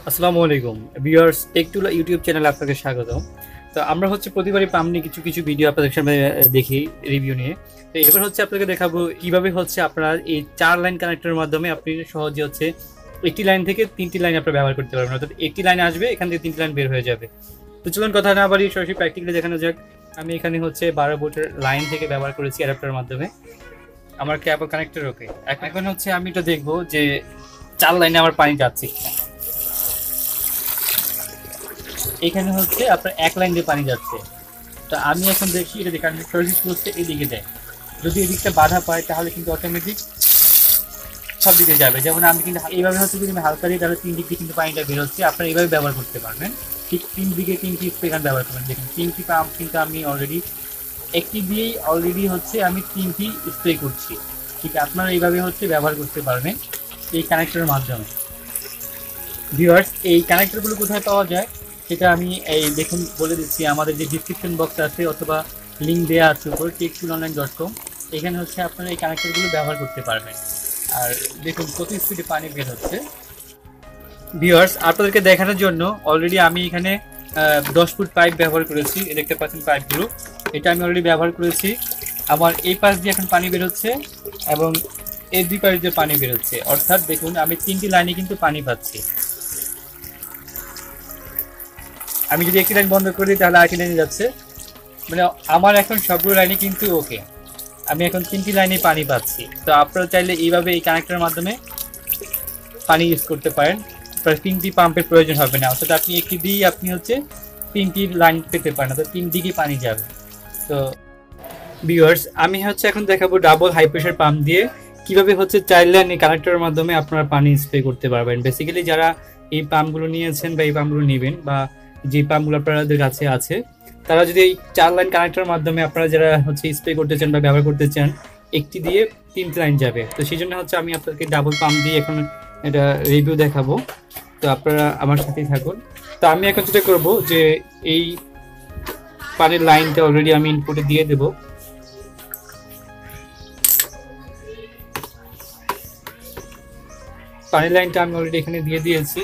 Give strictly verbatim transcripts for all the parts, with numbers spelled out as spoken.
আসসালামু আলাইকুম viewers, টেকটুলা YouTube চ্যানেলে আপনাকে স্বাগতম। তো আমরা হচ্ছে প্রতিবারই পাম নিয়ে কিছু কিছু ভিডিও আপনাদের সামনে দেখি, রিভিউ নিয়ে। তো এবার হচ্ছে আপনাকে দেখাবো কিভাবে হচ্ছে আপনারা এই চার লাইন কানেক্টরের মাধ্যমে আপনি সহজে হচ্ছে একটি লাইন থেকে তিনটি লাইন আপনারা ব্যবহার করতে পারবেন। অর্থাৎ একটি লাইন আসবে, এখান থেকে তিনটি লাইন বের হয়ে যাবে। তো চলুন কথা না বাড়িয়ে সরাসরি প্র্যাকটিক্যালি দেখানো যাক। আমি এখানে হচ্ছে বারো ভোল্টের লাইন থেকে ব্যবহার করেছি অ্যাডাপ্টারের মাধ্যমে আমার কেবল কানেক্টর। ওকে, এখন হচ্ছে আমি এটা দেখবো যে চার লাইনে আমার পানি যাচ্ছে। এখানে হচ্ছে আপনার এক লাইন দিয়ে পানি যাচ্ছে। তো আমি এখন দেখি এটা দেখে সর্ভিস করছে এদিকে দেয়। যদি এদিকটা বাধা পায় তাহলে কিন্তু অটোমেটিক সব দিকে যাবে। যেমন আমি কিন্তু এইভাবে হচ্ছে যদি আমি হালকা দিই তাহলে তিন দিক দিয়ে কিন্তু পানিটা বের হচ্ছে। আপনারা এইভাবে ব্যবহার করতে পারবেন। ঠিক তিন দিকে তিনটি স্প্রে গান ব্যবহার করবেন। দেখুন তিনটি পাম্প কিন্তু আমি অলরেডি একটি দিয়েই অলরেডি হচ্ছে আমি তিনটি স্প্রে করছি। ঠিক আপনারা এইভাবে হচ্ছে ব্যবহার করতে পারবেন এই কানেক্টরের মাধ্যমে। ভিউয়ার্স, এই কানেক্টরগুলো কোথায় পাওয়া যায় সেটা আমি এই দেখুন বলে দিচ্ছি। আমাদের যে ডিসক্রিপশন বক্স আছে অথবা লিঙ্ক দেওয়া আছে উপর টেকটুল অনলাইন ডট কম, এখানে হচ্ছে আপনারা এই কানেক্টরগুলো ব্যবহার করতে পারবেন। আর দেখুন কত স্পিডে পানি বের হচ্ছে। ভিউয়ার্স, আপনাদেরকে দেখানোর জন্য অলরেডি আমি এখানে দশ ফুট পাইপ ব্যবহার করেছি। দেখতে পাচ্ছেন পাইপগুলো, এটা আমি অলরেডি ব্যবহার করেছি। আমার এই পাশ দিয়ে এখন পানি বেরোচ্ছে এবং এই দুই পাশ দিয়ে পানি বেরোচ্ছে। অর্থাৎ দেখুন আমি তিনটি লাইনে কিন্তু পানি পাচ্ছি। আমি যদি একটি লাইন বন্ধ করি তাহলে আরেকটি লাইনে যাচ্ছে। মানে আমার এখন সবগুলো লাইনে কিন্তু ওকে, আমি এখন তিনটি লাইনে পানি পাচ্ছি। তো আপনারা চাইলে এইভাবে এই কানেক্টরের মাধ্যমে পানি ইউজ করতে পারেন। প্রায় তিনটি পাম্পের প্রয়োজন হবে না। অর্থাৎ আপনি একটি দিয়েই আপনি হচ্ছে তিনটি লাইন পেতে পারেন, অর্থাৎ তিন দিকে পানি যাবে। তো ভিউয়ার্স, আমি হচ্ছে এখন দেখাবো ডাবল হাই প্রেশার পাম্প দিয়ে কিভাবে হচ্ছে চার লাইন এই কানেক্টরের মাধ্যমে আপনারা পানি স্প্রে করতে পারবেন। বেসিক্যালি যারা এই পাম্পগুলো নিয়েছেন বা এই পাম্পগুলো নেবেন বা যে পাম্পগুলো আপনাদের কাছে আছে, তারা যদি এই চার লাইন কানেক্টরের মাধ্যমে আপনারা যারা হচ্ছে স্প্রে করতে চান বা ব্যবহার করতে চান, একটি দিয়ে তিনটি লাইন যাবে। তো সেই জন্য হচ্ছে আমি আপনাদেরকে ডাবল পাম্প দিয়ে এখন এটা রিভিউ দেখাবো। তো আপনারা আমার সাথেই থাকুন। তো আমি এখন যেটা করবো যে এই পানির লাইনটা অলরেডি আমি ইনপুটে দিয়ে দেবো। পানির লাইনটা আমি অলরেডি এখানে দিয়ে দিয়েছি।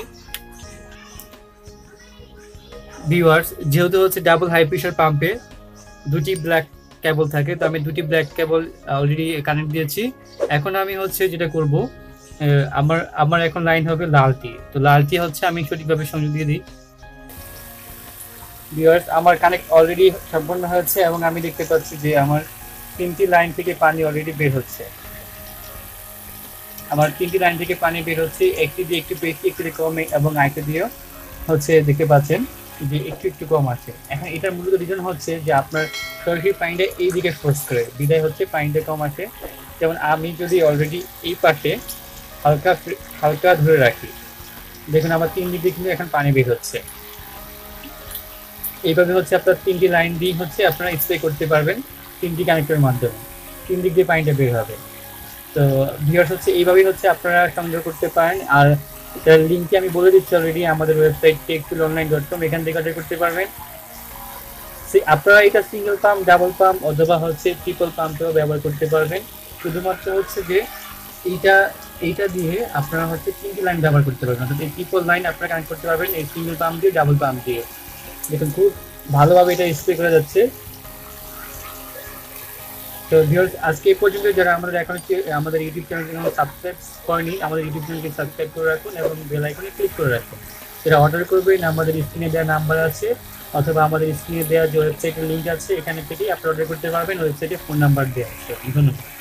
ভিউয়ার্স, যেহেতু হচ্ছে ডাবল হাই প্রেশার পাম্পে দুটি ব্ল্যাক কেবল থাকে, তো আমি দুটি ব্ল্যাক কেবল অলরেডি কানেক্ট দিয়েছি। এখন আমি হচ্ছে যেটা করব, আমার আমার এখন লাইন হবে লালটি। তো লালটি হচ্ছে আমি সঠিকভাবে সংযোগ দিয়ে দিই। ভিউয়ার্স, আমার কানেক্ট অলরেডি সম্পন্ন হয়েছে এবং আমি দেখতে পাচ্ছি যে আমার তিনটি লাইন থেকে পানি অলরেডি বের হচ্ছে। আমার তিনটি লাইন থেকে পানি বের হচ্ছে, একটি দিয়ে একটু বেশি, একটি দিয়ে কম এবং আরেকটি দিয়েও হচ্ছে দেখতে পাচ্ছেন যে একটু একটু কম আছে। এখন এটার মূলত রিজন হচ্ছে যে আপনার সরাসরি পানিটা এই দিকে ফোর্স করে বিদায় হচ্ছে পানিটা কম আসে। যেমন আমি যদি অলরেডি এই পাশে হালকা হালকা ধরে রাখি, দেখুন আমার তিন দিকে কিন্তু এখন পানি বের হচ্ছে। এইভাবে হচ্ছে আপনার তিনটি লাইন দিয়ে হচ্ছে আপনারা স্প্রে করতে পারবেন তিনটি কানেক্টরের মাধ্যমে, তিন দিক দিয়ে পানিটা বের হবে। তো ভিউয়ার্স হচ্ছে এইভাবেই হচ্ছে আপনারা সংযোগ করতে পারেন। আর এটার লিঙ্কটি আমি বলে দিচ্ছি অলরেডি, আমাদের website techtool online dot com, এখান থেকে অর্ডার করতে পারবেন। আপনারা এটা সিঙ্গেল পাম্প, ডাবল পাম্প অথবা হচ্ছে ট্রিপল পাম্পেও ব্যবহার করতে পারবেন। শুধুমাত্র হচ্ছে যে এইটা এইটা দিয়ে আপনারা হচ্ছে তিনটি লাইন ব্যবহার করতে পারবেন। অর্থাৎ এই ট্রিপল লাইন আপনারা কানেক্ট করতে পারবেন এই সিঙ্গেল পাম্প দিয়ে, ডাবল পাম্প দিয়ে। দেখুন খুব ভালোভাবে এটা স্প্রে করা যাচ্ছে। তো ভিউয়ার্স, আজকে এই পর্যন্ত। যারা আমাদের এখন আমাদের ইউটিউব চ্যানেলকে সাবস্ক্রাইব করেনি, আমাদের ইউটিউব চ্যানেলকে সাবস্ক্রাইব করে রাখুন এবং বেল আইকনে ক্লিক করে রাখুন। যারা অর্ডার করবেন আমাদের স্ক্রিনে দেওয়া নাম্বার আছে অথবা আমাদের স্ক্রিনে দেওয়া যে ওয়েবসাইটের লিঙ্ক আছে, এখানে থেকেই আপনি অর্ডার করতে পারবেন। ওয়েবসাইটে ফোন নাম্বার দেওয়া আছে। ধন্যবাদ।